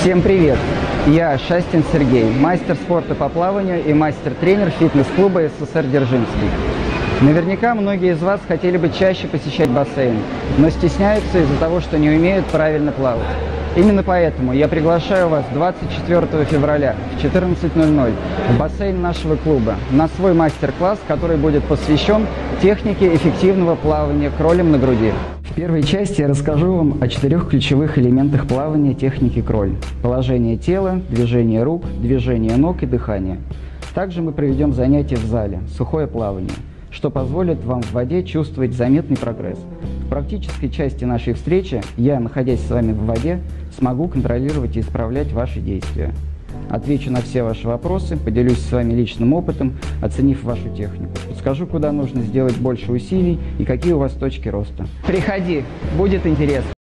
Всем привет! Я Шастин Сергей, мастер спорта по плаванию и мастер-тренер фитнес-клуба СССР «Дзержинский». Наверняка многие из вас хотели бы чаще посещать бассейн, но стесняются из-за того, что не умеют правильно плавать. Именно поэтому я приглашаю вас 24 февраля в 14:00 в бассейн нашего клуба на свой мастер-класс, который будет посвящен технике эффективного плавания кролем на груди. В первой части я расскажу вам о 4 ключевых элементах плавания техники кроль: положение тела, движение рук, движение ног и дыхание. Также мы проведем занятия в зале «Сухое плавание», что позволит вам в воде чувствовать заметный прогресс. В практической части нашей встречи я, находясь с вами в воде, смогу контролировать и исправлять ваши действия. Отвечу на все ваши вопросы, поделюсь с вами личным опытом, оценив вашу технику. Подскажу, куда нужно сделать больше усилий и какие у вас точки роста. Приходи, будет интересно.